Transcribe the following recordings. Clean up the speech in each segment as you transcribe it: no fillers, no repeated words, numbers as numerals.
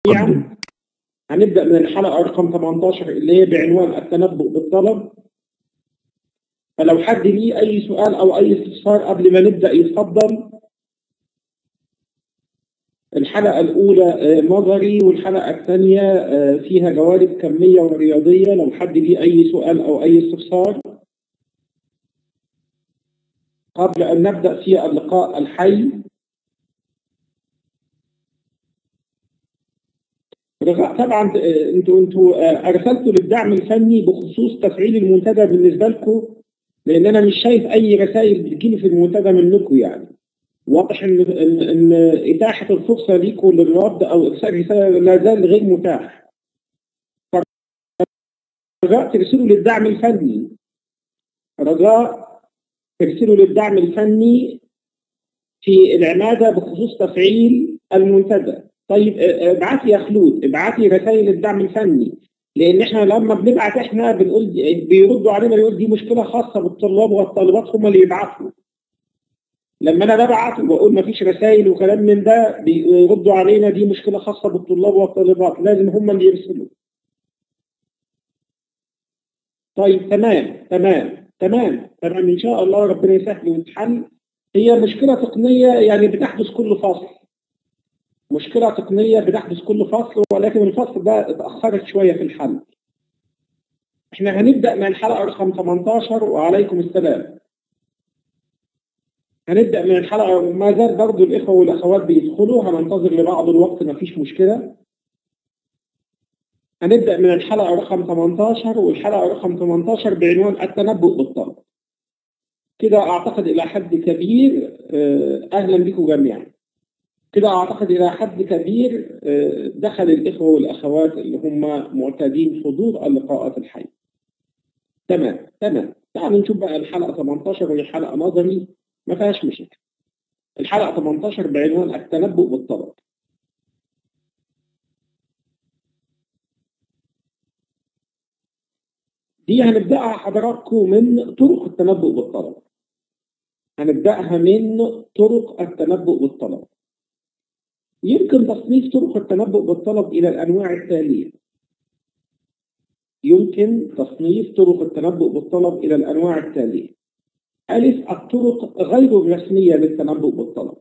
سريعا. هنبدأ من الحلقة رقم 18 اللي هي بعنوان التنبؤ بالطلب. فلو حد ليه أي سؤال أو أي استفسار قبل ما نبدأ يتفضل. الحلقة الأولى نظري، والحلقة الثانية فيها جوانب كمية ورياضية. لو حد ليه أي سؤال أو أي استفسار قبل أن نبدأ في اللقاء الحي. طبعا انتوا ارسلتوا للدعم الفني بخصوص تفعيل المنتدى بالنسبه لكم، لان انا مش شايف اي رسائل بتجيلي في المنتدى منكم. يعني واضح ان اتاحه الفرصه ليكم للرد او ارسال رساله لا زال غير متاح. رجاء ترسلوا للدعم الفني، رجاء ترسلوا للدعم الفني في العماده بخصوص تفعيل المنتدى. طيب ابعت لي يا خلود، ابعت لي رسائل الدعم الفني، لان احنا لما بنبعت احنا بنقول بيردوا علينا يقول دي مشكله خاصه بالطلاب والطالبات هم اللي يبعتوا. لما انا ببعت وبقول ما فيش رسائل وكلام من ده بيردوا علينا دي مشكله خاصه بالطلاب والطالبات، لازم هم اللي يرسلوا. طيب تمام ان شاء الله ربنا يسهل ويتحل. هي مشكله تقنيه يعني بتحدث كل فصل، مشكلة تقنية بتحدث كل فصل، ولكن الفصل ده اتأخرت شوية في الحل. احنا هنبدأ من الحلقة رقم 18. وعليكم السلام. هنبدأ من الحلقة، ما زال برضه الإخوة والأخوات بيدخلوا، هننتظر لبعض الوقت مفيش مشكلة. هنبدأ من الحلقة رقم 18، والحلقة رقم 18 بعنوان التنبؤ بالطلب. كده أعتقد إلى حد كبير أهلا بكم جميعا. كده أعتقد إلى حد كبير دخل الإخوة والأخوات اللي هم معتادين حضور اللقاءات الحية. تمام. تعالوا نشوف بقى الحلقة 18 وهي حلقة نظري ما فيهاش مشاكل. الحلقة 18 بعنوان التنبؤ بالطلب. دي هنبدأها حضراتكم من طرق التنبؤ بالطلب. هنبدأها من طرق التنبؤ بالطلب. يمكن تصنيف طرق التنبؤ بالطلب إلى الأنواع التالية. ألف، الطرق غير الرسمية للتنبؤ بالطلب.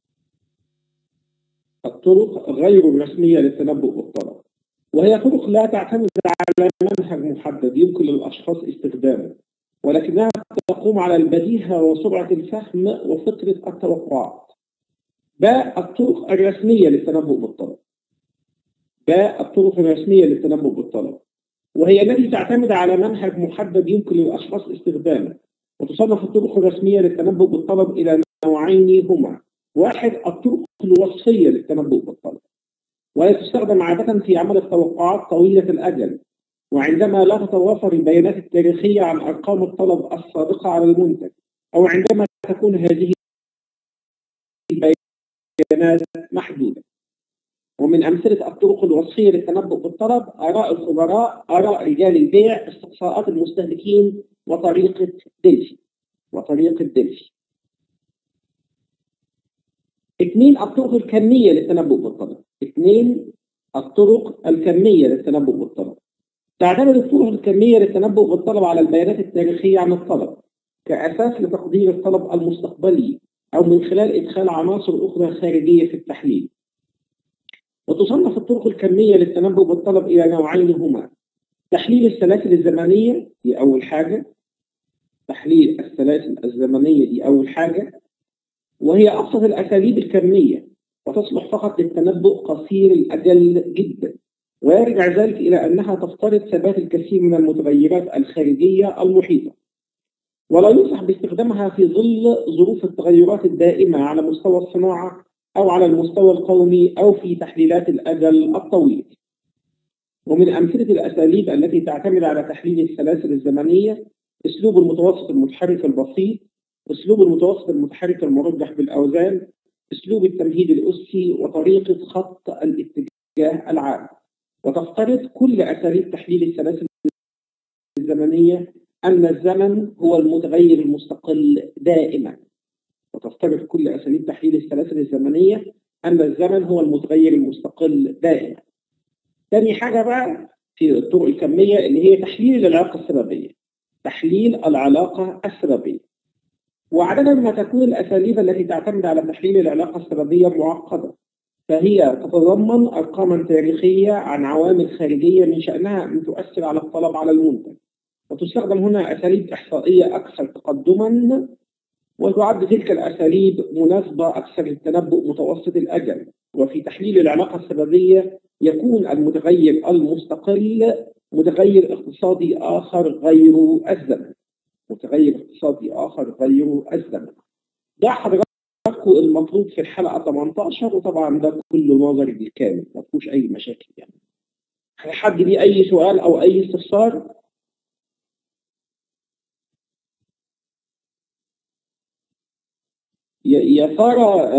وهي طرق لا تعتمد على منهج محدد يمكن للأشخاص استخدامه، ولكنها تقوم على البديهة وسرعة الفهم وفطرة التوقعات. باء، الطرق الرسمية للتنبؤ بالطلب. وهي التي تعتمد على منهج محدد يمكن للأشخاص استخدامه. وتصنف الطرق الرسمية للتنبؤ بالطلب إلى نوعين هما: واحد، الطرق الوصفية للتنبؤ بالطلب، وهي تستخدم عادة في عمل التوقعات طويلة الأجل، وعندما لا تتوافر البيانات التاريخية عن أرقام الطلب السابقة على المنتج، أو عندما تكون هذه البيانات محدودة. ومن أمثلة الطرق الوصفية للتنبؤ بالطلب آراء الخبراء، آراء رجال البيع، استقصاءات المستهلكين، وطريقة ديلفي. 2، الطرق الكمية للتنبؤ بالطلب. تعتمد الطرق الكمية للتنبؤ بالطلب على البيانات التاريخية عن الطلب كأساس لتقدير الطلب المستقبلي، أو من خلال إدخال عناصر أخرى خارجية في التحليل. وتصنف الطرق الكمية للتنبؤ بالطلب إلى نوعين هما: تحليل السلاسل الزمنية، دي أول حاجة، وهي أبسط الأساليب الكمية، وتصلح فقط للتنبؤ قصير الأجل جدا، ويرجع ذلك إلى أنها تفترض ثبات الكثير من المتغيرات الخارجية المحيطة، ولا ينصح باستخدامها في ظل ظروف التغيرات الدائمة على مستوى الصناعة أو على المستوى القومي أو في تحليلات الأجل الطويل. ومن أمثلة الأساليب التي تعتمد على تحليل السلاسل الزمنية: أسلوب المتوسط المتحرك البسيط، أسلوب المتوسط المتحرك المرجح بالأوزان، أسلوب التمهيد الأسي، وطريقة خط الاتجاه العام. وتفترض كل أساليب تحليل السلاسل الزمنية أن الزمن هو المتغير المستقل دائما. تاني حاجة بقى في الطرق الكمية اللي هي تحليل العلاقة السببية. تحليل العلاقة السببية. وعادة ما تكون الأساليب التي تعتمد على تحليل العلاقة السببية معقدة، فهي تتضمن أرقاما تاريخية عن عوامل خارجية من شأنها أن تؤثر على الطلب على المنتج. وتستخدم هنا أساليب إحصائية أكثر تقدما، وتعد تلك الأساليب مناسبة أكثر للتنبؤ متوسط الأجل. وفي تحليل العلاقة السببية يكون المتغير المستقل متغير اقتصادي آخر غير الزمن. متغير اقتصادي آخر غير الزمن. ده حضراتكم المطلوب في الحلقة 18، وطبعا ده كله نظري بالكامل، ما فيهوش أي مشاكل يعني. حد ليه أي سؤال أو أي استفسار؟ يا ترى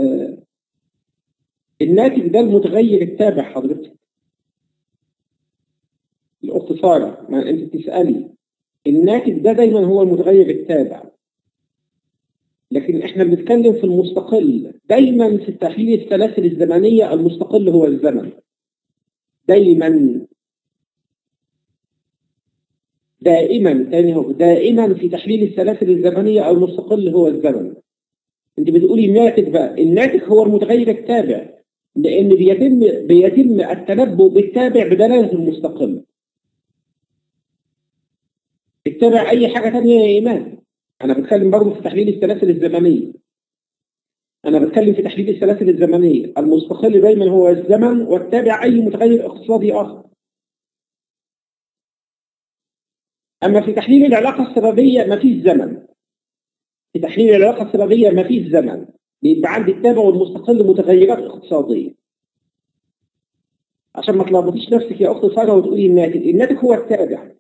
الناتج ده المتغير التابع حضرتك؟ الأخت سارة، ما أنت بتسألي، الناتج ده دايما هو المتغير التابع، لكن احنا بنتكلم في المستقل. دايما في التحليل السلاسل الزمنية المستقل هو الزمن. دائما في تحليل السلاسل الزمنية المستقل هو الزمن. انت بتقولي الناتج بقى، الناتج هو المتغير التابع، لان بيتم التنبؤ بالتابع بدلالة المستقل. التابع اي حاجة ثانيه يا ايمان. انا بتكلم برضه في تحليل السلاسل الزمنية. المستقل دايما هو الزمن، والتابع اي متغير اقتصادي اخر. اما في تحليل العلاقة السببية ما فيش زمن. في تحليل العلاقة السببية ما فيش زمن، بيبقى عندي التابع والمستقل متغيرات اقتصادية. عشان ما تلخبطيش نفسك يا اخت ساره وتقولي الناتج هو التابع.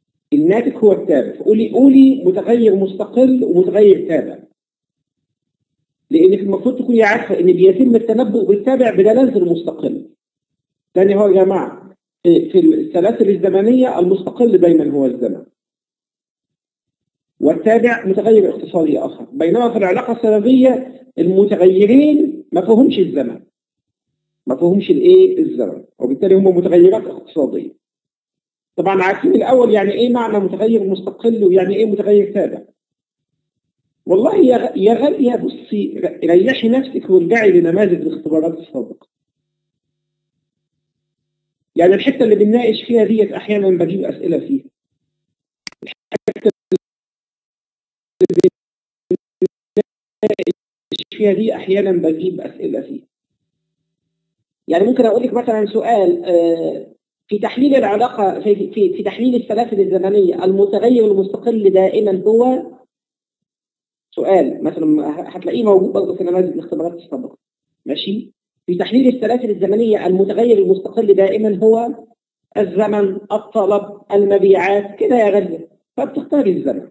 قولي متغير مستقل ومتغير تابع، لانك المفروض تكوني عارفه ان بيتم التنبؤ بالتابع بدلاله المستقل. ثاني هو يا جماعه في السلاسل الزمنيه المستقل دايما هو الزمن، والتابع متغير اقتصادي اخر. بينما في العلاقه السببيه المتغيرين ما فيهمش الزمن، الزمن، وبالتالي هم متغيرات اقتصاديه. طبعا عارفين الاول يعني ايه معنى متغير مستقل ويعني ايه متغير تابع. والله يا غاليه بصي، ريحي نفسك وارجعي لنماذج الاختبارات السابقه. يعني الحته اللي بنناقش فيها ديت احيانا بجيب اسئله فيها. الحته اللي احيانا بجيب اسئله فيها. يعني ممكن اقول لك مثلا سؤال في تحليل العلاقه في تحليل السلاسل الزمنيه المتغير المستقل دائما هو سؤال مثلا هتلاقيه موجود برضه في نماذج الاختبارات السابقه. ماشي؟ في تحليل السلاسل الزمنيه المتغير المستقل دائما هو الزمن، الطلب، المبيعات، كده يا غاليه. فبتختاري الزمن.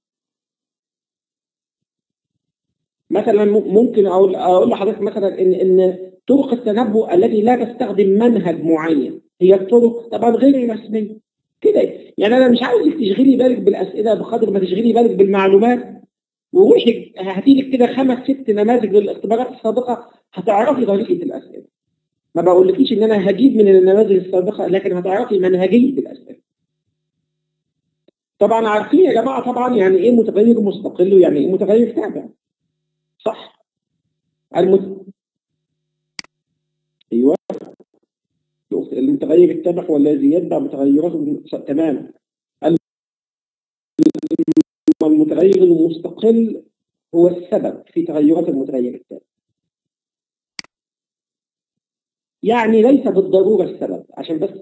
مثلا ممكن اقول لحضرتك مثلا ان طرق التنبؤ التي لا تستخدم منهج معين هي الطرق طبعا غير رسميه كده. يعني انا مش عاوزك تشغلي بالك بالاسئله بقدر ما تشغلي بالك بالمعلومات، وروحي هاتي لك كده 5 6 نماذج للاختبارات السابقه هتعرفي طريقه الاسئله. ما بقولكيش ان انا هجيب من النماذج السابقه، لكن هتعرفي منهجيه الاسئله. طبعا عارفين يا جماعه طبعا يعني ايه متغير مستقل ويعني ايه متغير تابع، صح؟ ايوه، المتغير التابع والذي يتبع متغيراته تمام. المتغير المستقل هو السبب في تغيرات المتغير التابع. يعني ليس بالضرورة السبب، عشان بس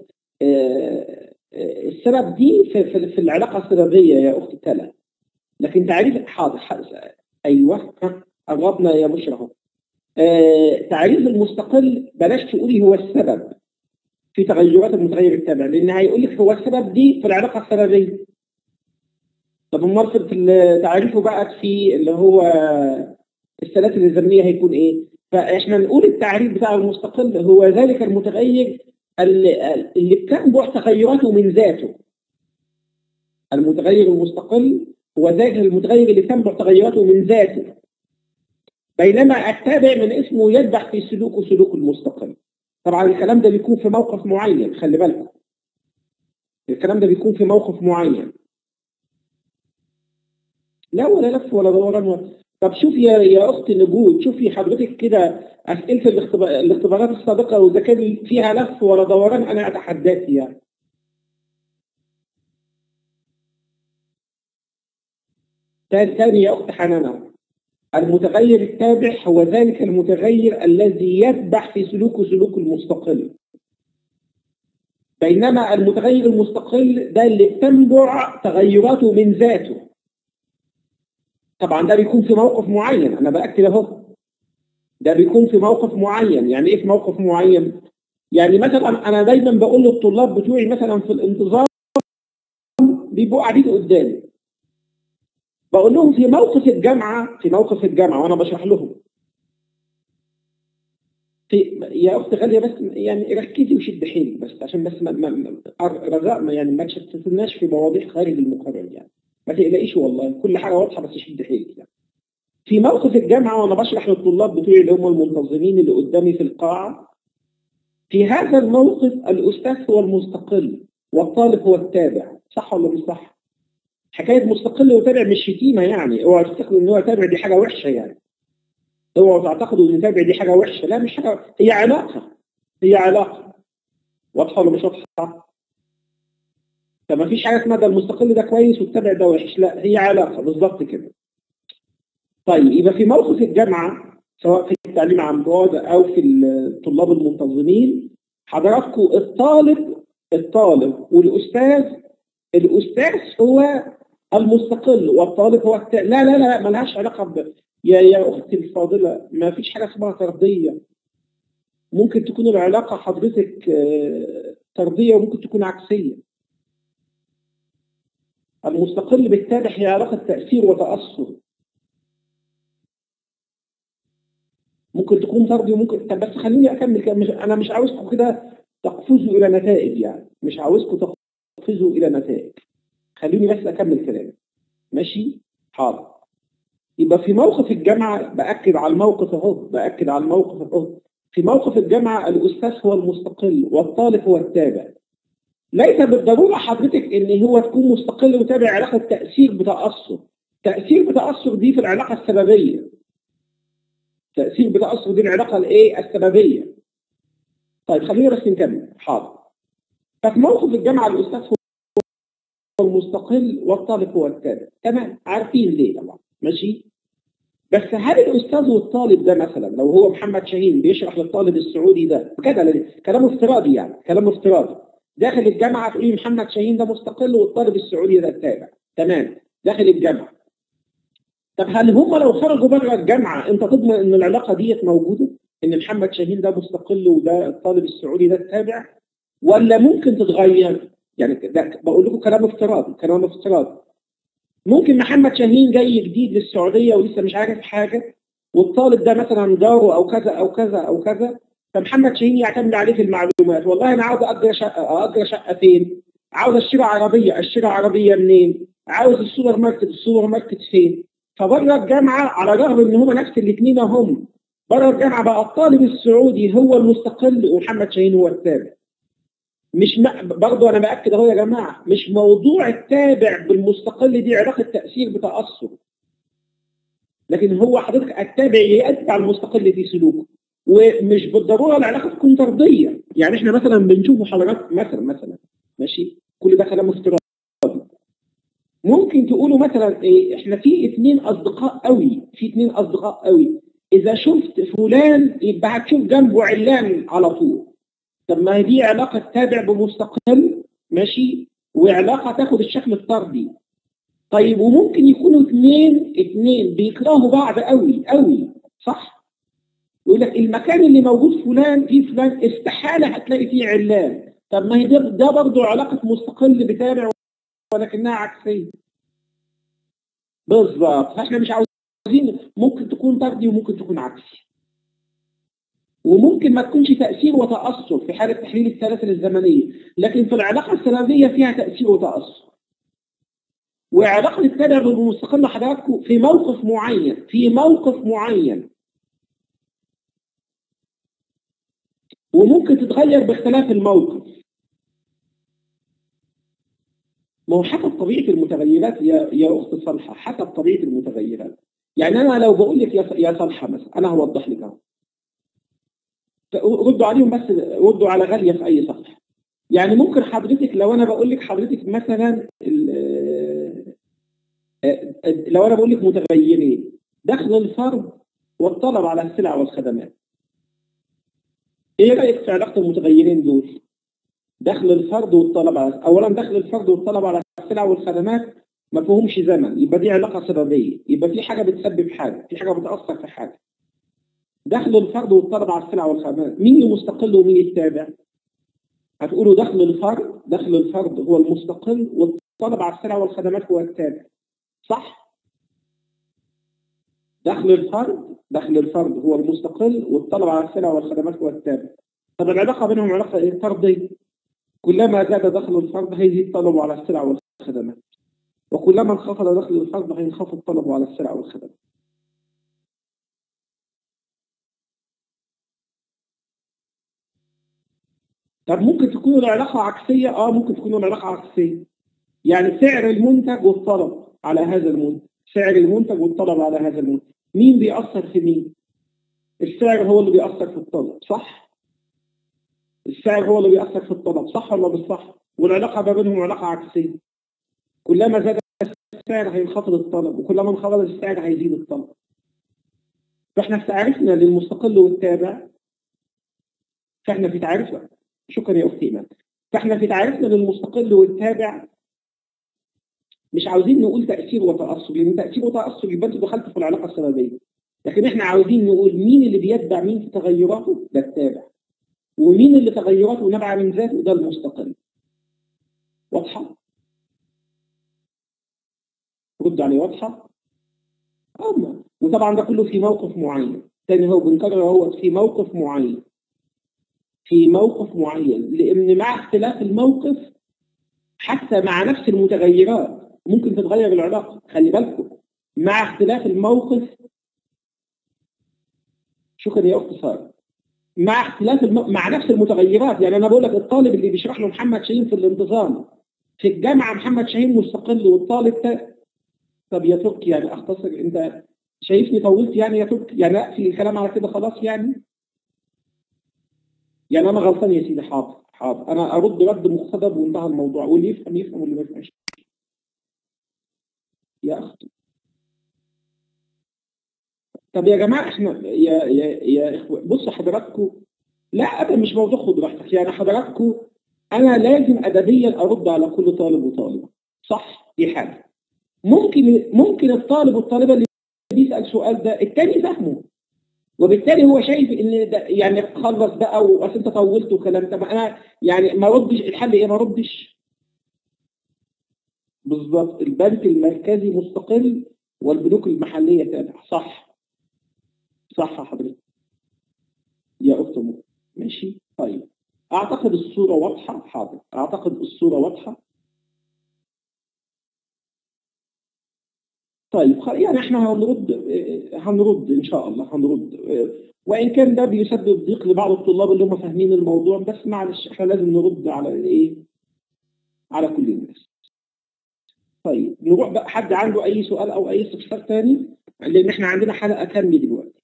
السبب دي في العلاقة السببية يا أخت تلا. لكن تعريف حاضر أيوه قربنا يا بشرى. تعريف المستقل بلاش تقولي هو السبب في تغيرات المتغير التابع، لأن هيقول لك هو السبب دي في العلاقة السببية. طب امال في تعريفه بقى في اللي هو السلاسل الزمنية هيكون إيه؟ فإحنا نقول التعريف بتاع المستقل هو ذلك المتغير اللي بتنبع تغيراته من ذاته. المتغير المستقل هو ذلك المتغير اللي تنبع تغيراته من ذاته، بينما التابع من اسمه يتبع في سلوكه سلوك المستقل. طبعا الكلام ده بيكون في موقف معين، خلي بالكم الكلام ده بيكون في موقف معين. لا ولا لف ولا دوران. طب شوف يا اخت نجود، شوفي حضرتك كده اسئله الاختبارات السابقه، واذا كان فيها لف ولا دوران انا اتحداك يعني. ثاني يا اخت حنانه، المتغير التابع هو ذلك المتغير الذي يتبع في سلوكه سلوك المستقل، بينما المتغير المستقل ده اللي بتنبع تغيراته من ذاته. طبعا ده بيكون في موقف معين، انا باكد اهو ده بيكون في موقف معين. يعني ايه في موقف معين؟ يعني مثلا انا دايما بقول للطلاب بتوعي مثلا في الانتظار بيبقوا قاعدين قدامي، بقول لهم في موقف الجامعه وانا بشرح لهم يا اخت غاليه، بس يعني ركزي وشد حيلك بس عشان بس رجاء يعني ما تشتتناش في مواضيع خارج المقرر يعني. ما تقلقيش والله كل حاجه واضحه، بس شد حيلك يعني. في موقف الجامعه وانا بشرح للطلاب بتوعي اللي هم المنتظمين اللي قدامي في القاعه، في هذا الموقف الاستاذ هو المستقل والطالب هو التابع، صح ولا مش صح؟ حكايه مستقل وتابع مش شتيمه يعني، اوعى تفتكروا ان هو تابع دي حاجه وحشه يعني. اوعوا تعتقدوا ان تابع دي حاجه وحشه، لا مش حاجه، هي علاقه، هي علاقه. واضحه ولا مش واضحه؟ فما فيش حاجه اسمها ده المستقل ده كويس والتابع ده وحش، لا هي علاقه بالظبط كده. طيب يبقى في موقف الجامعه سواء في التعليم عن بعد او في الطلاب المنتظمين، حضراتكم الطالب والاستاذ، الاستاذ هو المستقل والطالب هو لا لا لا ملهاش علاقه يا اختي الفاضله، ما فيش حاجه اسمها طرديه. ممكن تكون العلاقه حضرتك طرديه وممكن تكون عكسيه. المستقل بالتابع هي علاقه تاثير وتاثر، ممكن تكون طردي وممكن. طب بس خليني اكمل انا مش عاوزكم كده تقفزوا الى نتائج يعني، مش عاوزكم تقفزوا الى نتائج، خليني بس اكمل كلامي ماشي؟ حاضر. يبقى في موقف الجامعه باكد على الموقف اهو، في موقف الجامعه الاستاذ هو المستقل والطالب هو التابع. ليس بالضروره حضرتك ان هو تكون مستقل وتابع علاقه تاثير بتاثر. تاثير بتاثر دي في العلاقه السببيه، تاثير بتاثر دي العلاقه الايه السببيه. طيب خلينا بس نكمل. حاضر. ففي موقف الجامعه الاستاذ هو المستقل والطالب هو التابع، تمام، عارفين ليه طبعا ماشي. بس هل الاستاذ والطالب ده مثلا لو هو محمد شاهين بيشرح للطالب السعودي ده كده، كلام افتراضي يعني، كلام افتراضي، داخل الجامعه تقول محمد شاهين ده مستقل والطالب السعودي ده التابع، تمام، داخل الجامعه. طب هل هم لو خرجوا بره الجامعه انت تضمن ان العلاقه ديت موجوده؟ ان محمد شاهين ده مستقل وده الطالب السعودي ده التابع؟ ولا ممكن تتغير؟ يعني ده بقول لكم كلام افتراضي. ممكن محمد شاهين جاي جديد للسعوديه ولسه مش عارف حاجه، والطالب ده مثلا جاره او كذا او كذا او كذا، فمحمد شاهين يعتمد عليه في المعلومات. والله انا عاوز اجر شقه فين؟ عاوز اشتري عربيه منين؟ عاوز السوبر ماركت فين؟ فبره الجامعه على الرغم ان هم نفس الاثنين هم بره الجامعه بقى الطالب السعودي هو المستقل ومحمد شاهين هو التابع. مش برضه انا باكد اهو يا جماعه، مش موضوع التابع بالمستقل دي علاقه تاثير بتاثر، لكن هو حضرتك التابع يتبع المستقل في سلوكه، ومش بالضروره العلاقه تكون طرديه. يعني احنا مثلا بنشوف حضرتك مثلا ماشي، كل ده كلام افتراضي. ممكن تقولوا مثلا ايه، احنا في اتنين اصدقاء قوي، اذا شفت فلان يبقى هتشوف جنبه علان على طول. طب ما هي دي علاقة تابع بمستقل ماشي، وعلاقة تاخد الشكل الطردي. طيب وممكن يكونوا اتنين بيكرهوا بعض قوي، صح؟ يقول لك المكان اللي موجود فيه فلان استحالة هتلاقي فيه علان. طب ما هي ده برضه علاقة مستقل بتابع ولكنها عكسية. بالظبط، فاحنا مش عاوزين، ممكن تكون طردي وممكن تكون عكسي، وممكن ما تكونش تأثير وتأثر في حالة تحليل السلاسل الزمنية، لكن في العلاقة السببية فيها تأثير وتأثر. وعلاقة التابع بالمستقل حضراتكم في موقف معين، وممكن تتغير باختلاف الموقف. ما هو حسب طبيعة المتغيرات يا أخت صالحة، حسب طبيعة المتغيرات. يعني أنا لو بقول لك يا صالحة مثلا، أنا هوضح لك أهو، ردوا عليهم بس، ردوا على غالية في أي صفحة. يعني ممكن حضرتك لو أنا بقول لك حضرتك مثلا لو أنا بقول لك متغيرين، دخل الفرد والطلب على السلع والخدمات. إيه رأيك في علاقة المتغيرين دول؟ دخل الفرد والطلب على، أولا دخل الفرد والطلب على السلع والخدمات ما فيهمش زمن، يبقى دي علاقة سببية، يبقى في حاجة بتسبب حاجة، في حاجة بتأثر في حاجة. دخل الفرد والطلب على السلع والخدمات، مين المستقل ومين التابع؟ هتقولوا دخل الفرد هو المستقل والطلب على السلع والخدمات هو التابع، صح؟ دخل الفرد هو المستقل والطلب على السلع والخدمات هو التابع. طب العلاقة بينهم علاقة ايه؟ طردية. كلما زاد دخل الفرد هيزيد طلبه على السلع والخدمات، وكلما انخفض دخل الفرد هينخفض طلبه على السلع والخدمات. طب ممكن تكون العلاقة عكسية؟ ممكن تكون العلاقة عكسية. يعني سعر المنتج والطلب على هذا المنتج، سعر المنتج والطلب على هذا المنتج، مين بيأثر في مين؟ السعر هو اللي بيأثر في الطلب، صح؟ السعر هو اللي بيأثر في الطلب، صح ولا مش صح؟ والعلاقة ما بينهم علاقة عكسية. كلما زاد السعر هينخفض الطلب، وكلما انخفض السعر هيزيد الطلب. فاحنا في تعريفنا للمستقل والتابع، فاحنا في تعريفنا، شكرا يا اختي ايمان، فاحنا في تعريفنا للمستقل والتابع مش عاوزين نقول تأثير وتأثر، لأن تأثير وتأثر يبقى انتوا دخلتوا في العلاقة السببية. لكن احنا عاوزين نقول مين اللي بيتبع مين في تغيراته، ده التابع، ومين اللي تغيراته نابعة من ذاته، ده المستقل. واضحة؟ رد عليه، واضحة؟ وطبعا ده كله في موقف معين، تاني هو بنكرر هو في موقف معين، في موقف معين، لأن مع اختلاف الموقف حتى مع نفس المتغيرات ممكن تتغير العلاقة. خلي بالكم، مع اختلاف الموقف، شكرا يا أخت سارة، مع اختلاف مع نفس المتغيرات. يعني أنا بقول لك الطالب اللي بيشرح له محمد شاهين في الانتظام في الجامعة محمد شاهين مستقل، والطالب طب يا تركي يعني أختصر، أنت شايفني طولت يعني يا تركي؟ يعني أقفل الكلام على كده خلاص يعني أنا غلطان يا سيدي، حاضر حاضر، أنا أرد رد مقتضب وانتهى الموضوع، واللي يفهم يفهم واللي ما يفهمش يا أختي. طب يا جماعة احنا يا إخوة، بصوا حضراتكم، لا أبدا مش موضوع خد راحتك، يعني حضراتكم أنا لازم أدبيا أرد على كل طالب وطالبة، صح؟ دي حاجة. ممكن الطالب والطالبة اللي بيسأل سؤال ده التاني فهمه، وبالتالي هو شايف ان ده يعني خلص بقى، واصل انت طولت وكلام. طب انا يعني ما ردش، الحل ايه؟ ما ردش. بالظبط، البنك المركزي مستقل والبنوك المحليه تابعه، صح؟ صح يا حضرتك يا اخت أمور. ماشي طيب، اعتقد الصوره واضحه. حاضر، اعتقد الصوره واضحه. طيب يعني احنا هنرد ان شاء الله، هنرد، وان كان ده بيسبب ضيق لبعض الطلاب اللي هم فاهمين الموضوع، بس معلش احنا لازم نرد على ايه، على كل الناس. طيب نروح بقى، حد عنده اي سؤال او اي استفسار تاني، لان احنا عندنا حلقه كامله دلوقتي.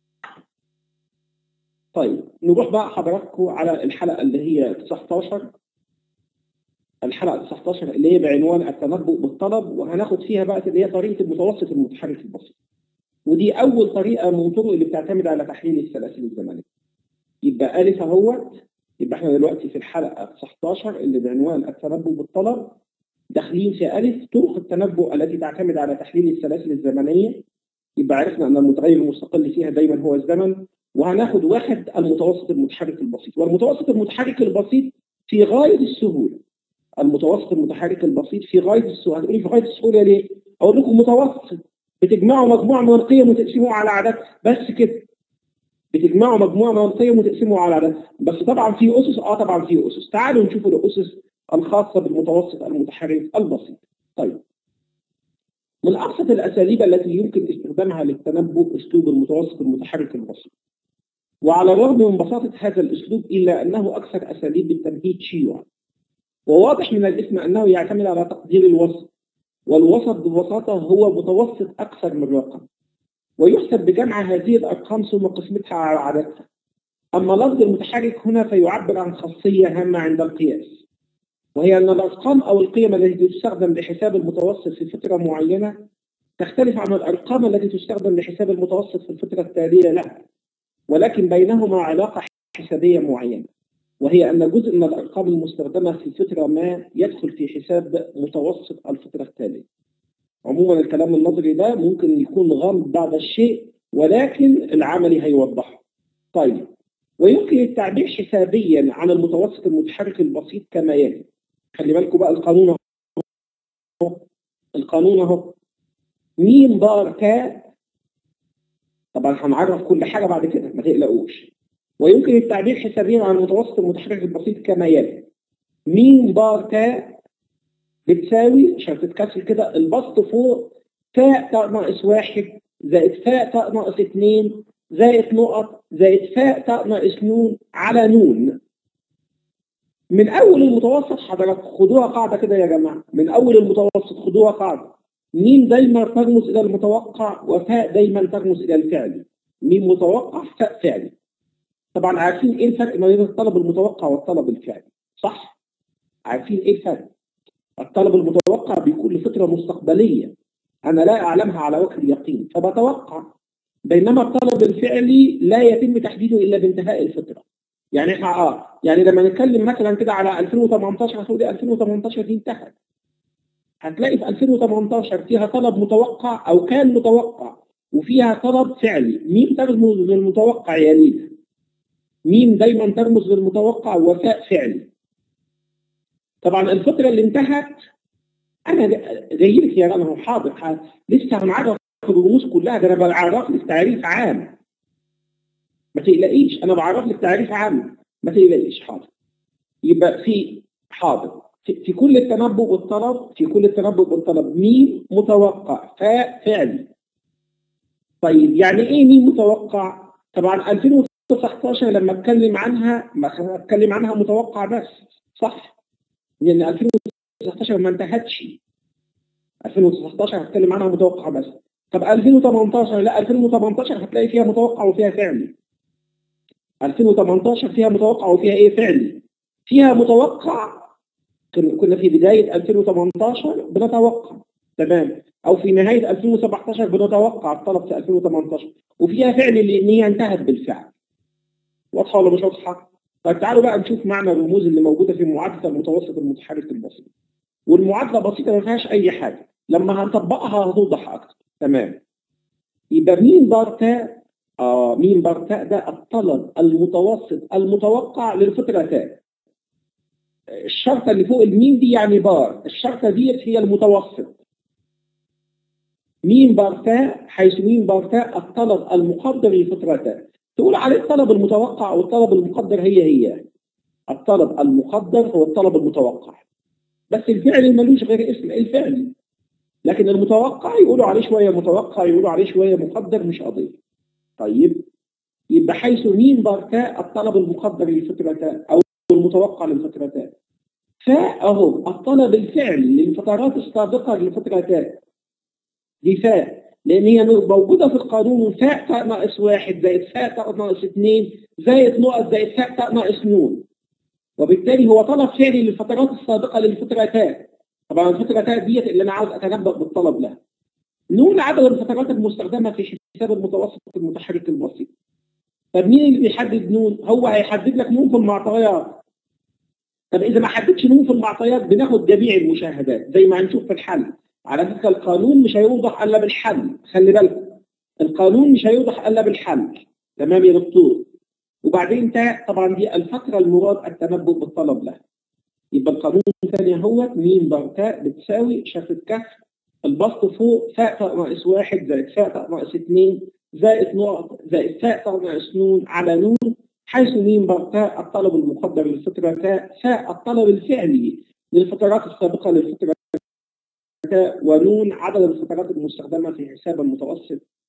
طيب نروح بقى حضراتكم على الحلقه اللي هي 19، الحلقه 19 اللي هي بعنوان التنبؤ بالطلب، وهناخد فيها بقى اللي هي طريقه المتوسط المتحرك البسيط، ودي اول طريقه من الطرق اللي بتعتمد على تحليل السلاسل الزمنيه. يبقى الف اهوت، يبقى احنا دلوقتي في الحلقه 19 اللي بعنوان التنبؤ بالطلب، داخلين في الف طرق التنبؤ التي تعتمد على تحليل السلاسل الزمنيه. يبقى عرفنا ان المتغير المستقل فيها دايما هو الزمن، وهناخد واحد المتوسط المتحرك البسيط. والمتوسط المتحرك البسيط في غايه السهوله، المتوسط المتحرك البسيط في غايه السهوله. هتقولي في غايه السهوله ليه؟ اقول لكم متوسط، بتجمعوا مجموعه من القيم وتقسموها على عدد، بس كده. بتجمعوا مجموعه من القيم وتقسموها على عدد، بس طبعا في اسس، طبعا في اسس. تعالوا نشوف الاسس الخاصه بالمتوسط المتحرك البسيط. طيب، من أبسط الأساليب التي يمكن استخدامها للتنبؤ أسلوب المتوسط المتحرك البسيط، وعلى الرغم من بساطة هذا الأسلوب إلا أنه أكثر أساليب التمهيد شيوعا، وواضح من الاسم أنه يعتمد على تقدير الوسط، والوسط ببساطة هو متوسط أكثر من رقم، ويحسب بجمع هذه الأرقام ثم قسمتها على عددها. أما لفظ المتحرك هنا فيعبر عن خاصية هامة عند القياس، وهي أن الأرقام أو القيم التي تستخدم لحساب المتوسط في فترة معينة تختلف عن الأرقام التي تستخدم لحساب المتوسط في الفترة التالية لها، ولكن بينهما علاقة حسابية معينة، وهي أن جزء من الأرقام المستخدمة في فترة ما يدخل في حساب متوسط الفترة التالية. عموما الكلام النظري ده ممكن يكون غامض بعض الشيء، ولكن العملي هيوضحه. طيب، ويمكن التعبير حسابيا عن المتوسط المتحرك البسيط كما يلي. خلي بالكم بقى القانون اهو م بار ك، طبعا هنعرف كل حاجه بعد كده ما تقلقوش. ويمكن التعبير حسابيا عن المتوسط المتحرك البسيط كما يلي: م بار ك بتساوي، عشان تتكسر كده البسط فوق، فاء تاء ناقص 1 زائد فاء تاء ناقص 2 زائد نقط زائد فاء تاء ناقص ن على ن. من أول المتوسط حضراتكم خدوها قاعدة كده يا جماعة، من أول المتوسط خدوها قاعدة: م دايما ترمز إلى المتوقع، وفاء دايما ترمز إلى الفعل. م متوقع، فاء فعلي. طبعا عارفين إيه الفرق ما بين الطلب المتوقع والطلب الفعلي، صح؟ عارفين إيه الفرق؟ الطلب المتوقع بيكون لفترة مستقبلية أنا لا أعلمها على وجه اليقين فبتوقع، بينما الطلب الفعلي لا يتم تحديده إلا بانتهاء الفترة. يعني يعني لما نتكلم مثلا كده على 2018 هتقول 2018 دي انتهت. هتلاقي في 2018 فيها طلب متوقع أو كان متوقع وفيها طلب فعلي. مين ترمز للمتوقع يا لينا؟ مين دايما ترمز للمتوقع وفاء فعلي. طبعا الفترة اللي انتهت أنا جاي لك يا رنا حاضر، لسه هنعرف الرموز كلها، ده أنا بعرف لك تعريف عام. ما تقلقيش، أنا بعرف لك تعريف عام، ما تقلقيش. حاضر. يبقى حاضر في كل التنبؤ بالطلب مين متوقع فاء فعلي. طيب يعني إيه مين متوقع؟ طبعا 2019 لما اتكلم عنها متوقع بس، صح؟ لأن 2019 ما انتهتش. 2019 هتكلم عنها متوقع بس. طب 2018 لا، 2018 هتلاقي فيها متوقع وفيها فعلي. 2018 فيها متوقع وفيها ايه فعلي. فيها متوقع كنا في بداية 2018 بنتوقع، تمام، او في نهاية 2017 بنتوقع الطلب في 2018، وفيها فعلي لان هي انتهت بالفعل. واضحة ولا مش واضحة؟ طيب تعالوا بقى نشوف معنى الرموز اللي موجودة في معادلة المتوسط المتحرك البسيط. والمعادلة بسيطة ما فيهاش أي حاجة، لما هنطبقها هتوضح أكتر، تمام. يبقى مين بار تاء؟ مين بار تاء ده الطلب المتوسط المتوقع للفترة تاء. الشرطة اللي فوق الميم دي يعني بار، الشرطة ديت هي المتوسط. مين بار تاء، حيث مين بار تاء الطلب المقدر للفترة تاء. تقول عليه الطلب المتوقع أو الطلب المقدر، هي الطلب المقدر هو الطلب المتوقع، بس الفعل ملوش غير اسم الفعل، لكن المتوقع يقولوا عليه شوية متوقع، يقولوا عليه شوية مقدر، مش قضية. طيب يبقى حيث مين بار تاء الطلب المقدر للفترة تاء أو المتوقع للفترة تاء، فاء أهو الطلب الفعلي للفترات السابقة للفترة تاء، دي فاء لأن هي موجودة في القانون. فاء تاء ناقص 1 زائد فاء تاء ناقص 2 زائد نقط زائد فاء تاء ناقص ن، وبالتالي هو طلب فعلي للفترات السابقة للفترة تاء. طبعا الفترة تاء ديت اللي أنا عاوز أتنبأ بالطلب لها. نون عدد الفترات المستخدمة في حساب المتوسط المتحرك البسيط. طب مين اللي بيحدد نون؟ هو هيحدد لك نون في المعطيات. طب إذا ما حددش نون في المعطيات بناخد جميع المشاهدات زي ما هنشوف في الحل. على فكرة القانون مش هيوضح إلا بالحل، خلي بالكم القانون مش هيوضح إلا بالحل، تمام يا دكتور؟ وبعدين تاء طبعا دي الفترة المراد التنبؤ بالطلب لها. يبقى القانون الثاني هو مين بار تاء بتساوي شافة كسر البسط فوق فاء تاء ناقص 1 زائد فاء تاء ناقص 2 زائد نقط زائد فاء تاء ناقص ن على ن، حيث مين بار تاء الطلب المقدر للفترة تاء، فاء الطلب الفعلي للفترات السابقة للفترة تاء، ونون عدد الفترات المستخدمة في حساب المتوسط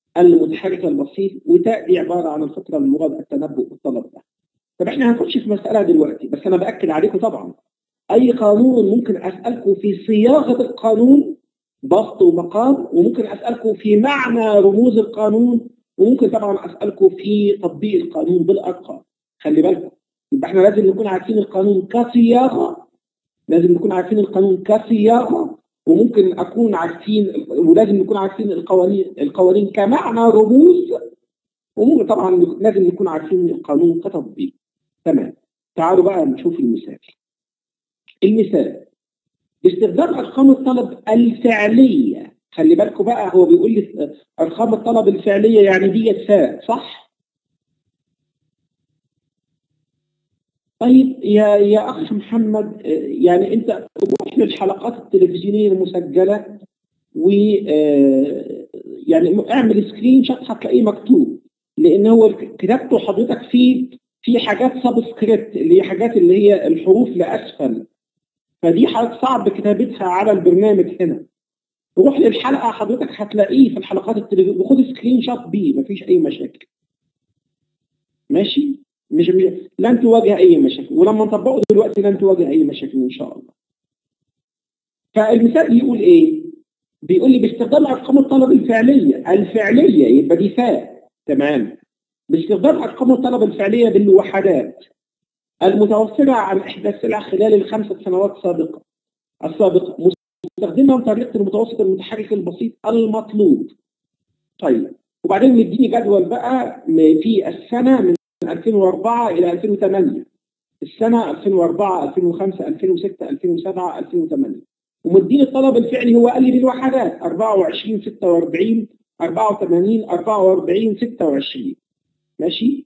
المتحرك البسيط، وتاء دي عباره عن الفتره المراد التنبؤ بالطلب ده. طب احنا هنخش في مساله دلوقتي، بس انا باكد عليكم طبعا اي قانون ممكن اسالكم في صياغه القانون بسط ومقام، وممكن اسالكم في معنى رموز القانون، وممكن طبعا اسالكم في تطبيق القانون بالارقام. خلي بالكم، يبقى احنا لازم نكون عارفين القانون كصياغه، لازم نكون عارفين القانون كصياغه، وممكن اكون عارفين، ولازم نكون عارفين القوانين كمعنى رموز، وممكن طبعا لازم نكون عارفين القانون كتطبيق. تمام. تعالوا بقى نشوف المثال. المثال باستخدام ارقام الطلب الفعليه. خلي بالكم بقى، هو بيقول لي ارقام الطلب الفعليه، يعني دي فاء، صح؟ طيب يا اخ محمد، يعني انت روح للحلقات التلفزيونيه المسجله و يعني اعمل سكرين شوت هتلاقيه مكتوب، لان هو كتابته حضرتك في حاجات سبسكريبت، اللي هي حاجات اللي هي الحروف لاسفل، فدي حاجات صعب كتابتها على البرنامج هنا. روح للحلقه حضرتك هتلاقيه في الحلقات التلفزيونيه، وخد سكرين شوت بيه، مفيش اي مشاكل. ماشي؟ مش لن تواجه اي مشاكل، ولما نطبقه دلوقتي لن تواجه اي مشاكل ان شاء الله. فالمثال بيقول ايه؟ بيقول لي باستخدام ارقام الطلب الفعليه يبقى دي فاء، تمام. باستخدام ارقام الطلب الفعليه بالوحدات المتوفره عن احدى السلع خلال ال5 سنوات السابقه مستخدما طريقه المتوسط المتحرك البسيط المطلوب. طيب، وبعدين مديني جدول بقى في السنه من 2004 الى 2008، السنه 2004 2005 2006 2007 2008، ومديني الطلب الفعلي هو قال لي بالوحدات 24 46 84 44 26. ماشي؟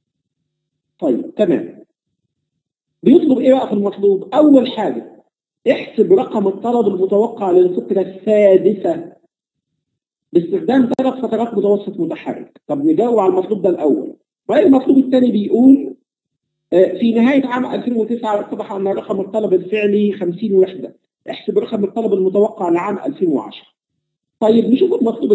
طيب تمام. بيطلب ايه بقى في المطلوب؟ اول حاجه احسب رقم الطلب المتوقع للفتره السادسه باستخدام 3 فترات متوسط متحرك. طب نجاوب على المطلوب ده الاول. والمطلوب الثاني بيقول في نهايه عام 2009 اتضح ان رقم الطلب الفعلي 50 وحده، احسب رقم الطلب المتوقع لعام 2010. طيب نشوف المطلوب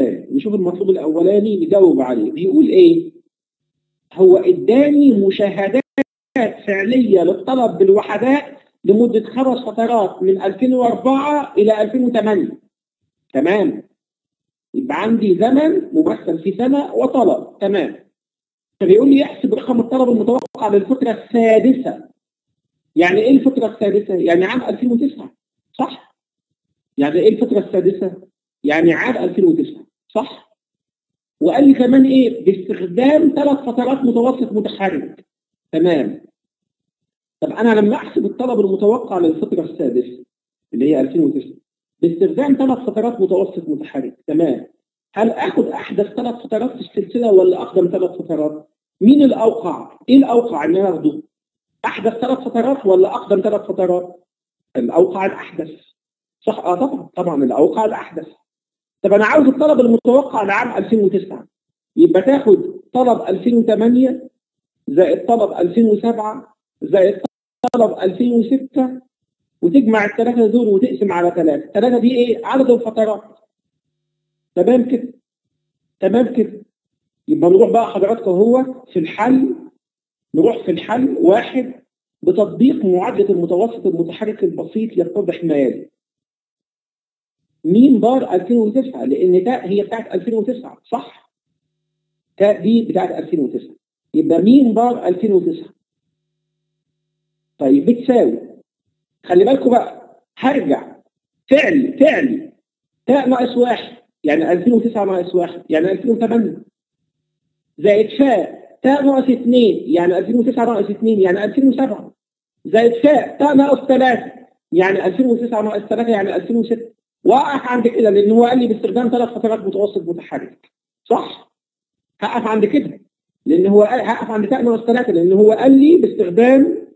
الاولاني نجاوب عليه. بيقول ايه؟ هو اداني مشاهدات فعليه للطلب بالوحدات لمده 5 فترات من 2004 الى 2008. تمام؟ يبقى عندي زمن ممثل في سنه وطلب. تمام. فبيقول لي احسب رقم الطلب المتوقع للفتره السادسه. يعني ايه الفتره السادسه؟ يعني عام 2009، صح؟ يعني ايه الفتره السادسه؟ يعني عام 2009، صح؟ وقال لي كمان ايه؟ باستخدام 3 فترات متوسط متحرك. تمام. طب انا لما احسب الطلب المتوقع للفتره السادسه اللي هي 2009 باستخدام 3 فترات متوسط متحرك، تمام، هل اخد احدث 3 فترات في السلسله ولا اقدم 3 فترات؟ مين الاوقع؟ ايه الاوقع ان انا اخده؟ احدث 3 فترات ولا اقدم 3 فترات؟ الاوقع الاحدث، صح؟ طبعا الاوقع الاحدث. طب انا عاوز الطلب المتوقع لعام 2009، يبقى تاخد طلب 2008 زائد طلب 2007 زائد طلب 2006 وتجمع الثلاثه دول وتقسم على 3. 3 دي ايه؟ عدد الفترات. تمام كده؟ تمام كده. يبقى نروح بقى حضراتكم هو في الحل، نروح في الحل. واحد، بتطبيق معادله المتوسط المتحرك البسيط يتضح ما يلي. مين بار 2009؟ لان تاء هي بتاعت 2009، صح؟ تاء دي بتاعت 2009، يبقى مين بار 2009؟ طيب بتساوي، خلي بالكم بقى، هرجع فعلي تاء ناقص 1 يعني 2009 ناقص 1 يعني 2008 زائد فاء تاء ناقص 2 يعني 2009 ناقص 2 يعني 2007 زائد فاء تاء ناقص 3 يعني 2009 ناقص 3 يعني 2006. وقف عند كده لان هو قال لي باستخدام 3 فترات متوسط متحرك، صح؟ هقف عند كده لان هو هقف عند تاء ناقص 3 لان هو قال لي باستخدام.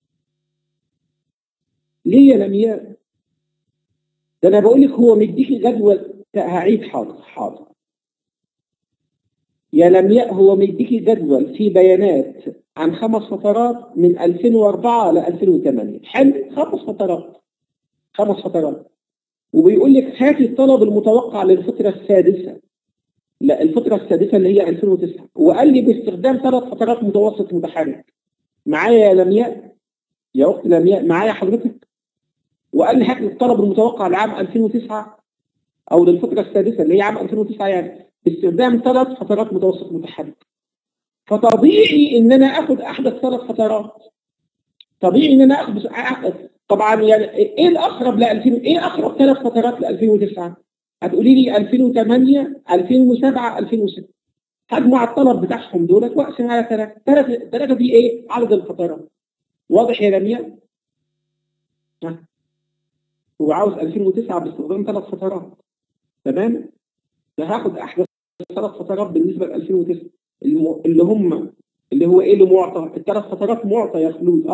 ليه يا لمياء؟ ده انا بقول لك هو مديكي جدول. هعيد. حاضر يا لمياء، هو مديكي جدول فيه بيانات عن 5 فترات من 2004 ل 2008. حلو، 5 فترات، وبيقول لك هاتي الطلب المتوقع للفتره السادسه. لا الفترة السادسة اللي هي 2009، وقال لي باستخدام 3 فترات متوسط متحرك. معايا يا لمياء؟ يا أخت لمياء معايا حضرتك؟ وقال لي هات لي الطلب المتوقع لعام 2009 أو للفترة السادسة اللي هي عام 2009 يعني باستخدام 3 فترات متوسط متحرك. فطبيعي إن أنا آخد أحدث 3 فترات. طبيعي إن أنا آخد طبعا يعني إيه الأقرب ل 2000؟ إيه أقرب 3 فترات ل 2009؟ هتقولي لي 2008 2007 2006. هجمع الطلب بتاعهم دولت واقسم على 3. 3 دي ايه؟ عدد الفترات. واضح يا جميع؟ هو عاوز 2009 باستخدام 3 فترات. تمام؟ فهاخد احدث 3 فترات بالنسبه ل 2009 اللي هو ايه اللي معطى؟ ال3 فترات معطى يا خلود.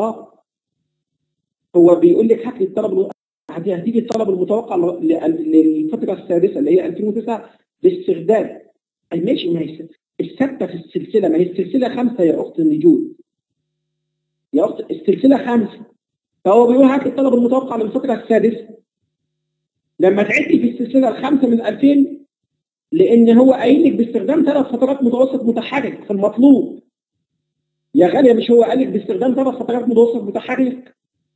هو بيقول لك هات لي الطلب، هتيجي الطلب المتوقع للفتره السادسه اللي هي 2009 باستخدام ماشي. ما هي الثابته في السلسله، ما هي السلسله 5 يا اخت النجوم. يا اخت السلسله 5. فهو بيقول هات الطلب المتوقع للفتره السادسه لما تعدي في السلسله ال5 من 2000، لان هو قايل لك باستخدام 3 فترات متوسط متحرك في المطلوب. يا غاليه مش هو قال لك باستخدام 3 فترات متوسط متحرك؟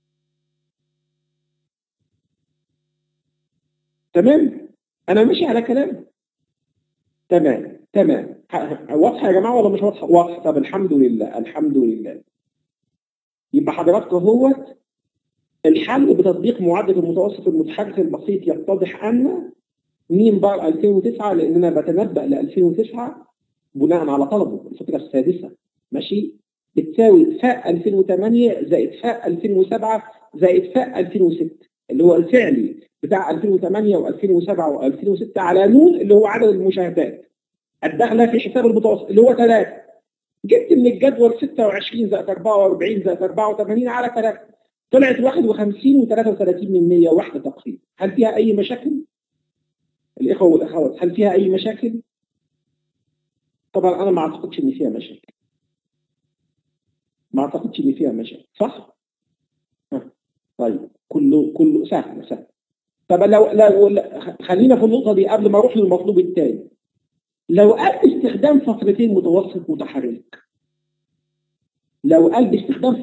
تمام؟ انا ماشي على كلام. تمام. واضحه يا جماعه ولا مش واضحه؟ واضحه. طب الحمد لله الحمد لله. يبقى حضراتكم هوت الحل بتطبيق معدل المتوسط المتحرك البسيط يتضح ان مين بار 2009 لاننا بتنبأ ل 2009 بناء على طلبه الفتره السادسه. ماشي؟ بتساوي فاء 2008 زائد فاء 2007 زائد فاء 2006 اللي هو الفعلي بتاع 2008 و2007 و2006 على نون اللي هو عدد المشاهدات الداخله في حساب المتوسط اللي هو 3. جبت من الجدول 26 زائد 44 زائد 84 على 3 طلعت 51 و33 من 100 وحده تقريبا. هل فيها اي مشاكل؟ الاخوه والاخوات هل فيها اي مشاكل؟ طبعا انا ما اعتقدش ان فيها مشاكل. ما اعتقدش ان فيها مشاكل صح؟ طيب كله سهل. طب لو خلينا في النقطه دي قبل ما اروح للمطلوب الثاني. لو قال باستخدام فترتين متوسط متحرك، لو قال باستخدام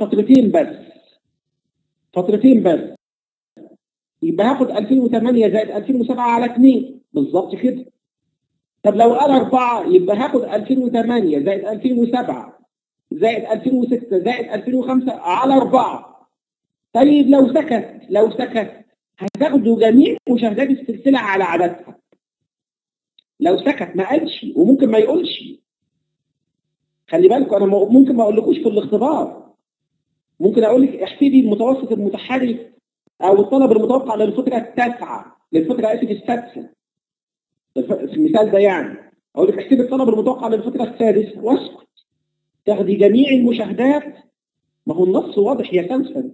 فترتين بس يبقى هاخد 2008 زائد 2007 على 2 بالظبط كده. طب لو قال 4 يبقى هاخد 2008 زائد 2007 زائد 2006 زائد 2005 على 4. طيب لو سكت هتاخدوا جميع مشاهدات السلسلة على عددها. لو سكت ما قالش وممكن ما يقولش. خلي بالكم انا ممكن ما اقولكوش في الاختبار. ممكن اقول لك احسبي المتوسط المتحرك او الطلب المتوقع للفتره التاسعه للفتره السادسه في المثال ده يعني. اقول لك احسبي الطلب المتوقع للفتره السادسه واسكت تاخدي جميع المشاهدات. ما هو النص واضح يا سمسم.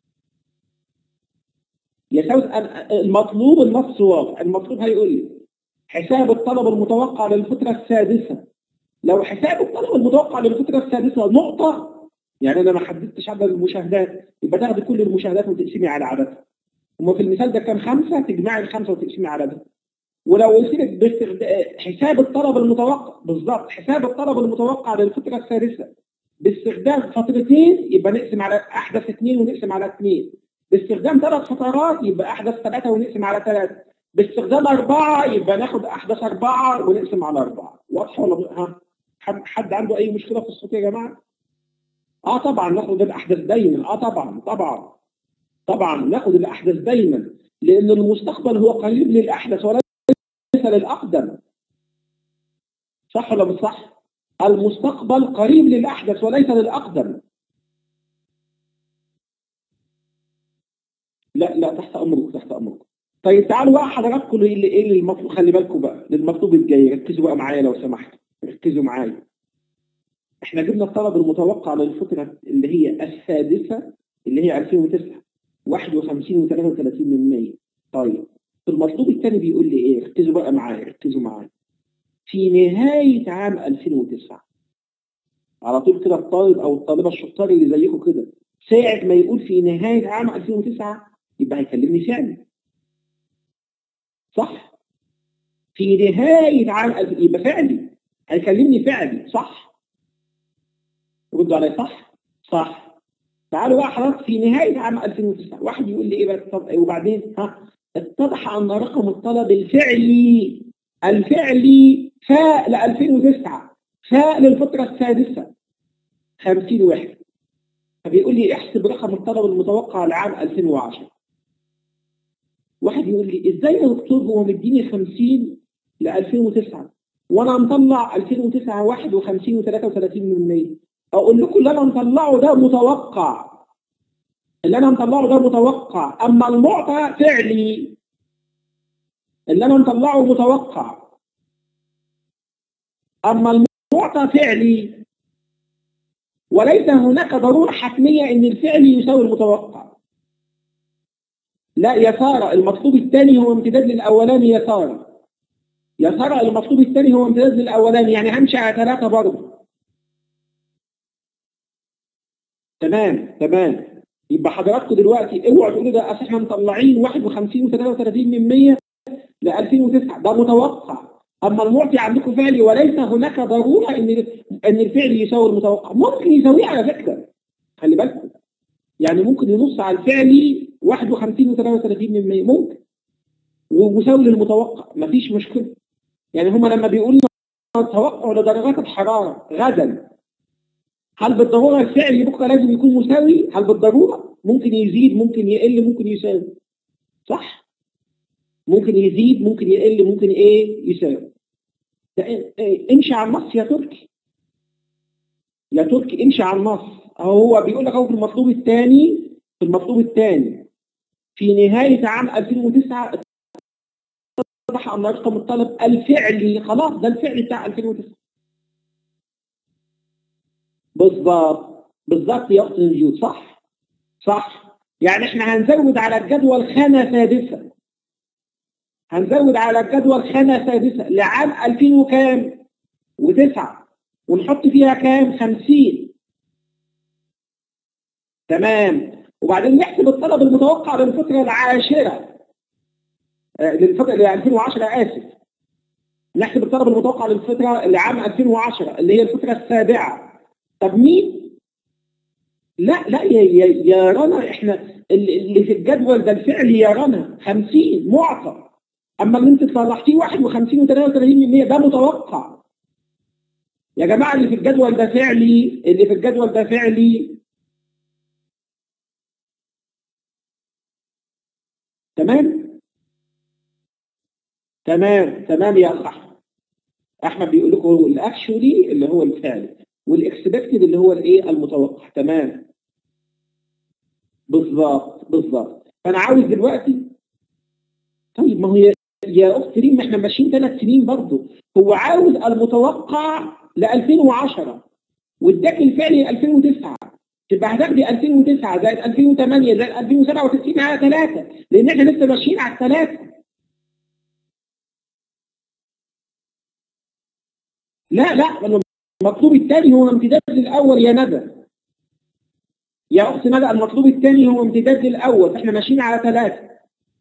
المطلوب النص واضح. المطلوب هيقول لي حساب الطلب المتوقع للفتره السادسه. لو حساب الطلب المتوقع للفتره السادسه نقطه يعني انا ما حددتش عدد المشاهدات يبقى تاخدي كل المشاهدات وتقسمي على عددها. وما في المثال ده كان 5 تجمعي ال5 وتقسمي عددها. ولو قلت لك حساب الطلب المتوقع بالظبط حساب الطلب المتوقع للفتره السادسه باستخدام فترتين يبقى نقسم على احدث 2 ونقسم على 2. باستخدام 3 فترات يبقى احدث 3 ونقسم على 3. باستخدام 4 يبقى ناخد احدث 4 ونقسم على 4. واضحه ولا حد عنده اي مشكله في الصوت يا جماعه؟ طبعا ناخد الاحدث دايما. طبعا ناخد الاحدث دايما لان المستقبل هو قريب للاحدث وليس للاقدم. صح ولا مش صح؟ المستقبل قريب للاحدث وليس للاقدم. لا تحت امرك. طيب تعالوا بقى حضراتكم ايه المطلوب. خلي بالكم بقى للمطلوب الجاي. ركزوا بقى معايا لو سمحتوا. ركزوا معايا. احنا جبنا الطلب المتوقع للفتره اللي هي السادسه اللي هي 2009 51 و33 من 100. طيب المطلوب الثاني بيقول لي ايه؟ ركزوا بقى معايا. في نهايه عام 2009 على طول كده الطالب او الطالبه الشطار اللي زيكم كده ساعه ما يقول في نهايه عام 2009 يبقى هيكلمني فعلا. صح؟ في نهاية عام يبقى فعلي، هيكلمني فعلي صح؟ ردوا علي صح؟ صح. تعالوا بقى حضرتك في نهاية عام 2009 واحد يقول لي ايه بقى؟ طب وبعدين اتضح ان رقم الطلب الفعلي فاء ل 2009 فاء للفترة السادسة 50 وحدة. فبيقول لي احسب رقم الطلب المتوقع لعام 2010. واحد يقول لي ازاي يا دكتور هو مديني 50 ل 2009 وانا مطلع 2009 51 و33%؟ اقول لكم اللي انا مطلعه ده متوقع، اما المعطى فعلي. اللي انا مطلعه متوقع اما المعطى فعلي، وليس هناك ضرورة حتمية ان الفعلي يساوي المتوقع. لا يا سارة، المطلوب الثاني هو امتداد للاولاني. يا سارة المطلوب الثاني هو امتداد للاولاني، يعني همشي على 3 برضه. تمام. يبقى حضراتكم دلوقتي اوعوا تقولوا ده احنا مطلعين 51 و33% ل 2009 ده متوقع، اما المعطي عندكم فعلي وليس هناك ضروره ان الفعل يساوي المتوقع. ممكن يساويه على فكره، خلي بالكم، يعني ممكن ينص على الفعلي 51 و33% ممكن ويساوي للمتوقع، مفيش مشكله. يعني هم لما بيقولوا توقع لدرجات الحراره غدا، هل بالضروره الفعل بكره لازم يكون مساوي؟ هل بالضروره؟ ممكن يزيد، ممكن يقل، ممكن يساوي، صح؟ ممكن يزيد، ممكن يقل، ممكن يساوي. امشي على النص يا تركي، امشي على النص. هو بيقول لك اهو في المطلوب الثاني في نهايه عام 2009 اتضح ان رقم الطلب الفعلي، خلاص ده الفعلي بتاع 2009. بالظبط يا اخت نجود، صح. يعني احنا هنزود على الجدول خانه سادسه، لعام 2000 وكام؟ و9، ونحط فيها كام؟ 50. تمام. وبعدين نحسب الطلب المتوقع للفترة العاشرة، للفترة ل 2010 آسف. نحسب الطلب المتوقع للفترة لعام 2010 اللي هي الفترة السابعة. طب مين؟ لا يا رنا، احنا اللي في الجدول ده الفعل يا رنا 50 معطى، اما اللي انت طلعتيه 51 و33% ده متوقع. يا جماعة اللي في الجدول ده فعلي، تمام يا اخ احمد بيقول لكم هو الاكشولي اللي هو الفعلي والاكسبكتد اللي هو المتوقع. تمام، بالظبط. فانا عاوز دلوقتي، طيب ما هو يا اخت ريم احنا ماشيين 3 سنين برضه، هو عاوز المتوقع ل 2010 واداك الفعلي 2009، تبقى هتاخدي 2009 زائد 2008 زائد 2097 على 3، لان احنا لسه ماشيين على 3. لا المطلوب الثاني هو امتداد للاول يا ندى، يا اخت ندى، المطلوب الثاني هو امتداد للاول، احنا ماشيين على 3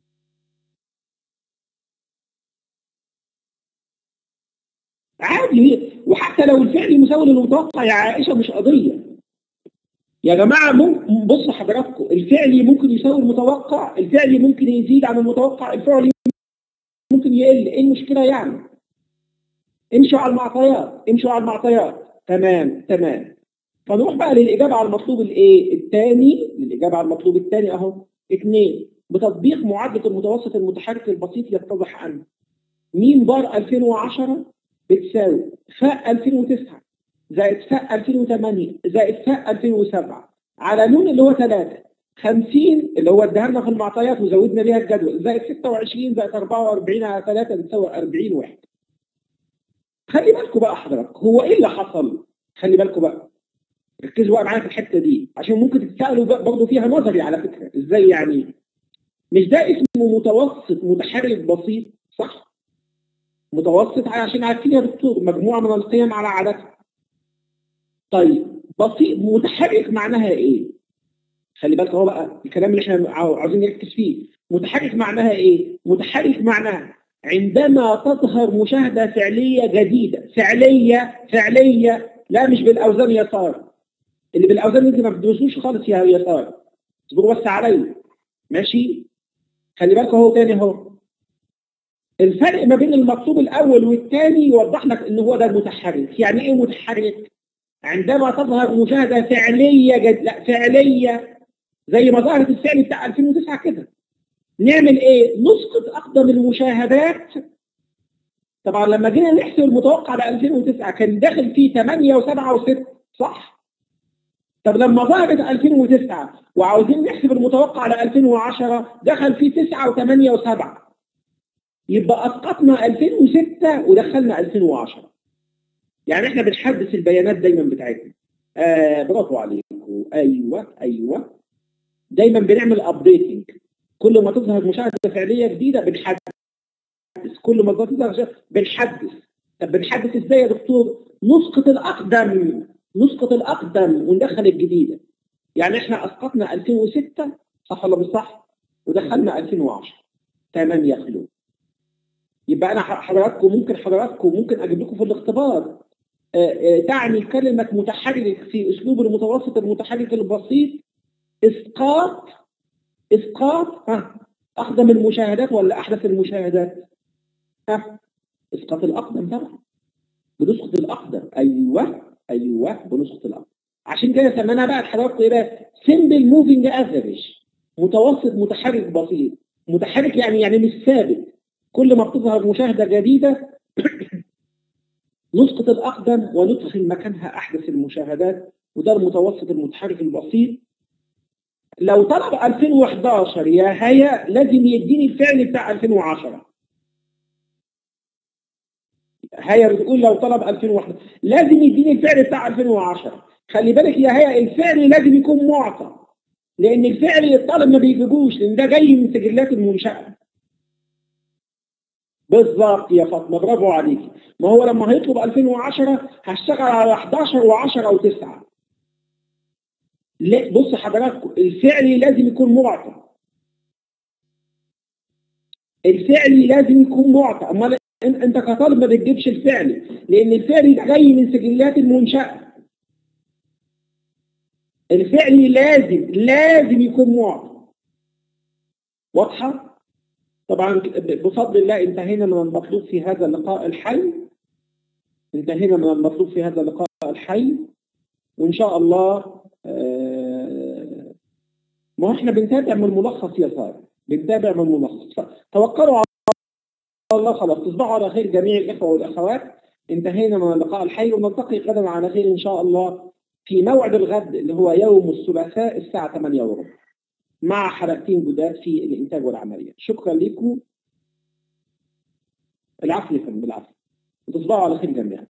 عادي. وحتى لو الفعل مساوي للمتوقع يا عائشه مش قضيه يا جماعه. بصوا حضراتكم، الفعل ممكن يساوي المتوقع، الفعل ممكن يزيد عن المتوقع، الفعل ممكن يقل، ايه المشكله يعني؟ امشوا على المعطيات. تمام. فنروح بقى للاجابه على المطلوب الثاني اهو 2. بتطبيق معادله المتوسط المتحرك البسيط يتضح ان مين بار 2010 بتساوي فاء 2009 زائد فاء 2008 زائد فاء 2007 على نون اللي هو 3 50 اللي هو اداها لنا في المعطيات وزودنا بيها الجدول زائد 26 زائد 44 على 3 بتساوي 40 واحد. خلي بالكم بقى حضرتك، هو ايه اللي حصل؟ خلي بالكم بقى، ركزوا بقى معايا في الحته دي عشان ممكن تتسالوا برضه فيها نظري على فكره. ازاي يعني؟ مش ده اسمه متوسط متحرك بسيط، صح؟ متوسط عشان عارفين يا دكتور مجموعه من القيم على عددها. طيب بسيط متحرك معناها ايه؟ خلي بالك هو بقى الكلام اللي احنا عاوزين نركز فيه. متحرك معناها ايه؟ متحرك معناها عندما تظهر مشاهدة فعلية جديدة. فعلية لا مش بالأوزان يسار. اللي بالأوزان دي ما بتدوسوش خالص يا يسار. اصبروا بس عليا. ماشي؟ خلي بالكم اهو تاني اهو. الفرق ما بين المطلوب الأول والثاني يوضح لك إن هو ده المتحرك. يعني إيه متحرك؟ عندما تظهر مشاهدة فعلية لا فعلية زي ما ظهرت الفعل بتاع 2009 كده. نعمل إيه؟ نسقط أقدم المشاهدات. طبعا لما جينا نحسب المتوقع ل 2009 كان داخل فيه 8 و7 و6 صح؟ طب لما ظهرت 2009 وعاوزين نحسب المتوقع ل 2010 دخل فيه 9 و8 و7. يبقى أسقطنا 2006 ودخلنا 2010. يعني احنا بنحدث البيانات دايما بتاعتنا. برافو عليكم. ايوه دايما بنعمل ابديتنج. كل ما تظهر مشاهده فعليه جديده بنحدث. كل ما تظهر بنحدث. طب بنحدث ازاي يا دكتور؟ نسقط الاقدم وندخل الجديده. يعني احنا اسقطنا 2006 صح ولا مش صح؟ ودخلنا 2010. تمام يا خلود. يبقى انا حضراتكم ممكن اجيب لكم في الاختبار تعني كلمة متحرك في أسلوب المتوسط المتحرك البسيط إسقاط أقدم المشاهدات ولا أحدث المشاهدات؟ إسقاط الأقدم طبعا. بنسقط الأقدم. أيوه بنسقط الأقدم. عشان كده سميناها بقى لحضراتكم إيه بقى؟ سمبل موفينج افريج. متوسط متحرك بسيط. متحرك يعني مش ثابت. كل ما بتظهر مشاهدة جديدة نسقط الأقدم وندخل مكانها أحدث المشاهدات. وده المتوسط المتحرك البسيط. لو طلب 2011 يا هيا لازم يديني الفعل بتاع 2010. هيا بتقول لو طلب 2011 لازم يديني الفعل بتاع 2010. خلي بالك يا هيا الفعل لازم يكون معطى. لأن الفعل الطالب ما بيجيبوش لأن ده جاي من سجلات المنشأة. بالظبط يا فاطمة برافو عليك. ما هو لما هيطلب 2010 هشتغل على 11 و10 و9. لا بص حضراتكم الفعل لازم يكون معطى. الفعل لازم يكون معطى. امال انت كطالب ما بتجيبش الفعل لان الفعل ده جاي من سجلات المنشأة. الفعل لازم يكون معطى. واضحة؟ طبعا بفضل الله انتهينا من المطلوب في هذا اللقاء الحي. وإن شاء الله ما احنا بنتابع من الملخص يا صار. بنتابع من الملخص. توكلوا على الله. خلاص تصبحوا على خير جميع الإخوة والأخوات. انتهينا من اللقاء الحي ونلتقي غدا على خير إن شاء الله في موعد الغد اللي هو يوم الثلاثاء الساعة 8:15 مع حلقتين جداد في الإنتاج والعملية. شكرا لكم. العفو يا فندم. العفو. وتصبحوا على خير جميعا.